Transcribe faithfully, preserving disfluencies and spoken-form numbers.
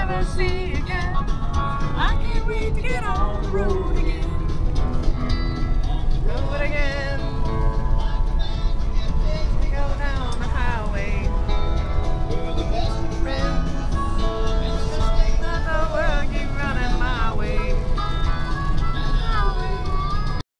never see again. I can't wait to get on the road again. Do it again.